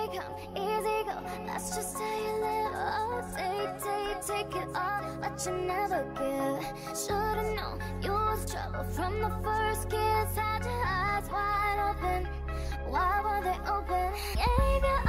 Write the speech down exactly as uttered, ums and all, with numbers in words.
Easy come, easy go, that's just how you live. Oh, take, take, take it all, but you never give. Should've known you was trouble from the first kiss. Had your eyes wide open, why were they open? Gave you